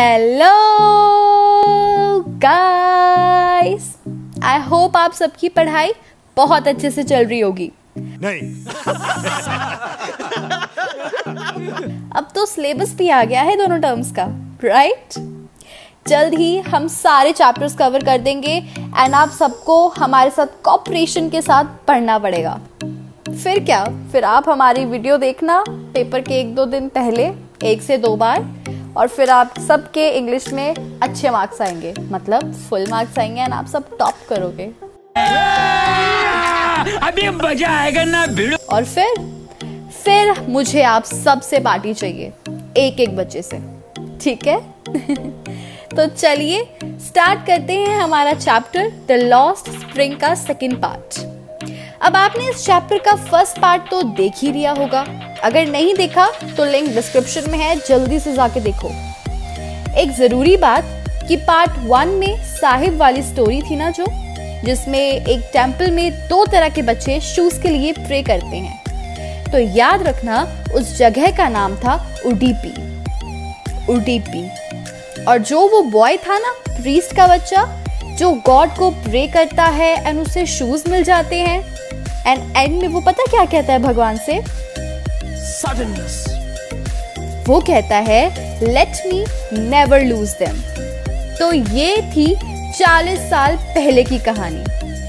Hello guys, I hope आप सबकी पढ़ाई बहुत अच्छे से चल रही होगी। नहीं। अब तो सिलेबस भी आ गया है दोनों टर्म्स का, राइट? जल्द ही हम सारे चैप्टर्स कवर कर देंगे एंड आप सबको हमारे साथ कोऑपरेशन के साथ पढ़ना पड़ेगा। फिर क्या, फिर आप हमारी वीडियो देखना पेपर के 1-2 दिन पहले 1 से 2 बार, और फिर आप सबके इंग्लिश में अच्छे मार्क्स आएंगे, मतलब फुल मार्क्स आएंगे एंड आप सब टॉप करोगे। अभी मजा आएगा ना भिड़ो। और फिर मुझे आप सबसे पार्टी चाहिए, एक बच्चे से, ठीक है? तो चलिए स्टार्ट करते हैं हमारा चैप्टर द लॉस्ट स्प्रिंग का सेकंड पार्ट। अब आपने इस चैप्टर का फर्स्ट पार्ट तो देख ही लिया होगा, अगर नहीं देखा तो लिंक डिस्क्रिप्शन में है, जल्दी से जाके देखो। एक जरूरी बात कि पार्ट 1 में साहिब वाली स्टोरी थी ना, जो जिसमें एक टेंपल में 2 तरह के बच्चे शूज के लिए प्रे करते हैं, तो याद रखना उस जगह का नाम था उडीपी। और जो वो बॉय था ना, प्रीस्ट का बच्चा, जो गॉड को प्रे करता है एंड उसे शूज मिल जाते हैं एंड एंड में वो पता क्या कहता है भगवान से? सडननेस। वो कहता है let me never lose them. तो ये थी 40 साल पहले की कहानी।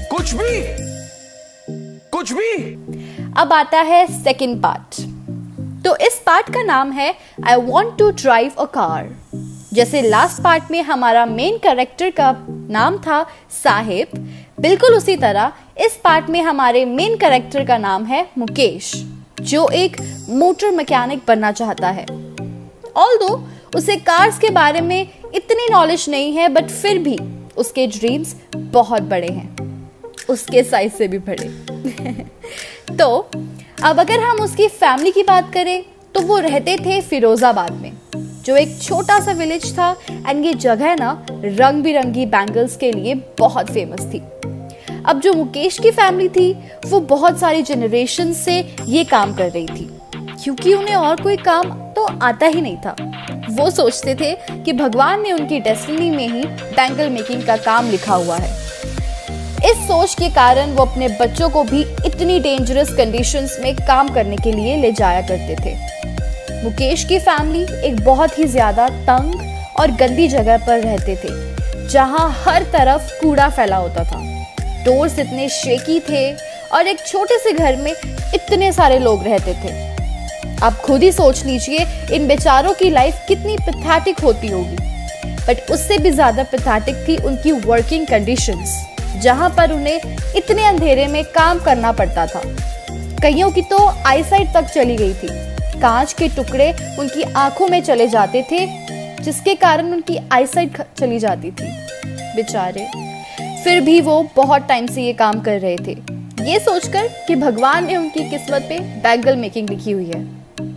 कुछ भी। अब आता है सेकंड पार्ट। तो इस पार्ट का नाम है I want to drive a car. जैसे लास्ट पार्ट में हमारा मेन कैरेक्टर का नाम था साहिब, बिल्कुल उसी तरह इस पार्ट में हमारे मेन कैरेक्टर का नाम है मुकेश, जो एक मोटर मैकेनिक बनना चाहता है। ऑल्दो उसे कार्स के बारे में इतनी नॉलेज नहीं है, बट फिर भी उसके ड्रीम्स बहुत बड़े हैं, उसके साइज से भी बड़े। तो अब अगर हम उसकी फैमिली की बात करें तो वो रहते थे फिरोजाबाद में, जो एक छोटा सा विलेज था एंड ये जगह ना रंग बिरंगी बैंगल्स के लिए बहुत फेमस थी। अब जो मुकेश की फैमिली थी वो बहुत सारी जनरेशन से ये काम कर रही थी, क्योंकि उन्हें और कोई काम तो आता ही नहीं था। वो सोचते थे कि भगवान ने उनकी डेस्टिनी में ही बैंगल मेकिंग का काम लिखा हुआ है। इस सोच के कारण वो अपने बच्चों को भी इतनी डेंजरस कंडीशंस में काम करने के लिए ले जाया करते थे। मुकेश की फैमिली एक बहुत ही ज्यादा तंग और गंदी जगह पर रहते थे, जहां हर तरफ कूड़ा फैला होता था। डोर्स इतने शेकी थे और एक छोटे से घर में इतने सारे लोग रहते थे। आप खुद ही सोच लीजिए इन बेचारों की लाइफ कितनी पैथेटिक होती होगी। बट उससे भी ज्यादा पैथेटिक थी उनकी वर्किंग कंडीशंस, जहां पर उन्हें इतने अंधेरे में काम करना पड़ता था। कईयों की तो आईसाइट तक चली गई थी, कांच के टुकड़े उनकी आंखों में चले जाते थे, जिसके कारण उनकी आईसाइट चली जाती थी बेचारे। फिर भी वो बहुत टाइम से ये काम कर रहे थे, ये सोचकर कि भगवान ने उनकी किस्मत पे बैंगल मेकिंग लिखी हुई है।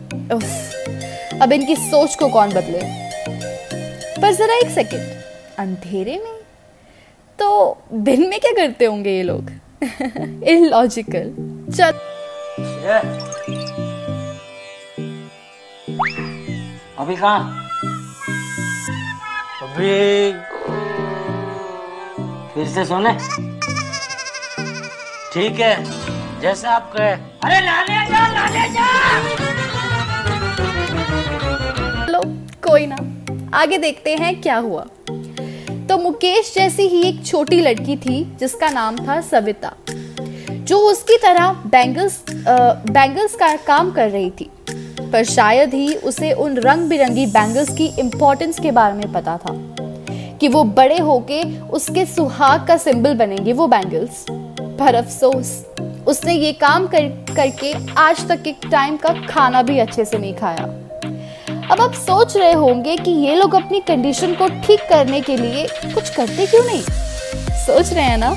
उफ, अब इनकी सोच को कौन बदले? पर जरा एक सेकंड, अंधेरे में तो दिन में क्या करते होंगे ये लोग? इलॉजिकल। चल अभी कहाँ? अभी फिर से सोने? ठीक है, जैसा आप कहे। अरे लाले जा। चलो कोई ना, आगे देखते हैं क्या हुआ। तो मुकेश जैसी ही एक छोटी लड़की थी जिसका नाम था सविता, जो उसकी तरह बैंगल्स का काम कर रही थी, पर शायद ही उसे उन रंग बिरंगी बैंगल्स की इम्पोर्टेंस के बारे में पता था कि वो बड़े होके उसके सुहाग का सिंबल बनेंगे वो बैंगल्स। पर अफसोस उसने ये काम करके आज तक एक टाइम का खाना भी अच्छे से नहीं खाया। अब आप सोच रहे होंगे कि ये लोग अपनी कंडीशन को ठीक करने के लिए कुछ करते क्यों नहीं? सोच रहे हैं ना?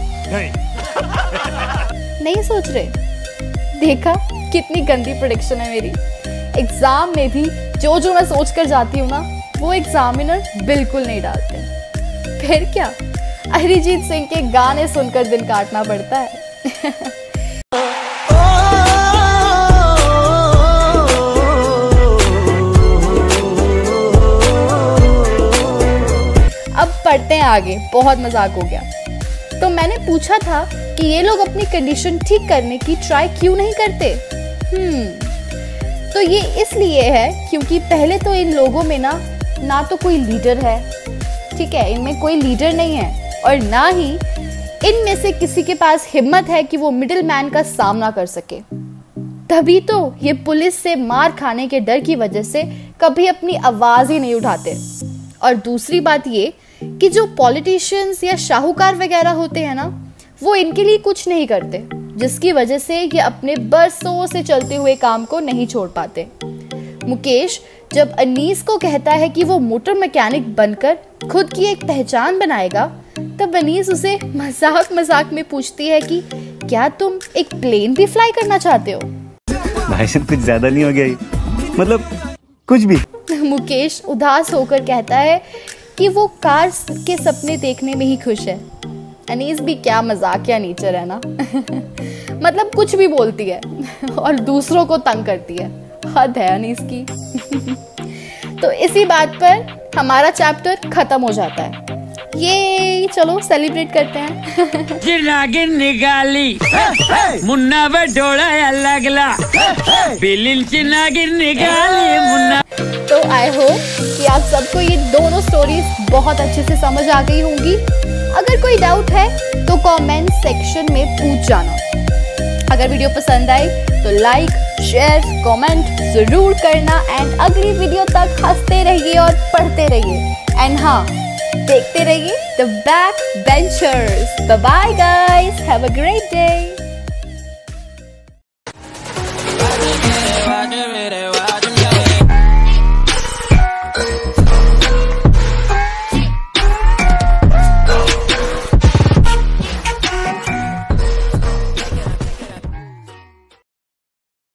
नहीं सोच रहे? देखा कितनी गंदी प्रेडिक्शन है मेरी। एग्जाम में भी जो मैं सोच कर जाती हूँ ना, वो एग्जामिनर बिल्कुल नहीं डालते। फिर क्या, अरिजीत सिंह के गाने सुनकर दिन काटना पड़ता है। बढ़ते हैं आगे, बहुत मजाक हो गया। तो मैंने पूछा था कि ये लोग अपनी कंडीशन ठीक करने की ट्राई क्यों नहीं करते। तो ये इसलिए है क्योंकि पहले तो इन लोगों में ना तो कोई लीडर है, ठीक है, इनमें कोई लीडर नहीं है, और ना ही इनमें से किसी के पास हिम्मत है कि वो मिडिल मैन का सामना कर सके। तभी तो ये पुलिस से मार खाने के डर की वजह से कभी अपनी आवाज ही नहीं उठाते। और दूसरी बात ये कि जो पॉलिटिशियंस या शाहूकार वगैरह होते हैं ना, वो इनके लिए कुछ नहीं करते, जिसकी वजह से ये अपने बरसों से चलते हुए काम को नहीं छोड़ पाते। मुकेश जब अनीस को कहता है कि वो मोटर मैकेनिक बनकर खुद की एक पहचान बनाएगा, तब अनीस उसे मजाक मजाक में पूछती है कि क्या तुम एक प्लेन भी फ्लाई करना चाहते हो? भाई साहब कुछ ज्यादा नहीं हो गया ही? मतलब कुछ भी। मुकेश उदास होकर कहता है कि वो कार के सपने देखने में ही खुश है। अनीस भी क्या मजाकिया नेचर है ना। मतलब कुछ भी बोलती है और दूसरों को तंग करती है, हद है अनीस की। तो इसी बात पर हमारा चैप्टर खत्म हो जाता है। ये चलो सेलिब्रेट करते हैं। नागिन निकाली मुन्ना बटोड़ा लगला बिलिन ची नागिन निकाली मुन्ना। तो आई होप कि आप सबको ये दोनों स्टोरीज बहुत अच्छे से समझ आ गई होंगी। अगर कोई डाउट है तो कमेंट सेक्शन में पूछ जाना। अगर वीडियो पसंद आई तो लाइक, शेयर, कमेंट जरूर करना एंड अगली वीडियो तक हंसते रहिए और पढ़ते रहिए। एंड हाँ, देखते रहिए the back benchers. Bye bye guys, have a great day.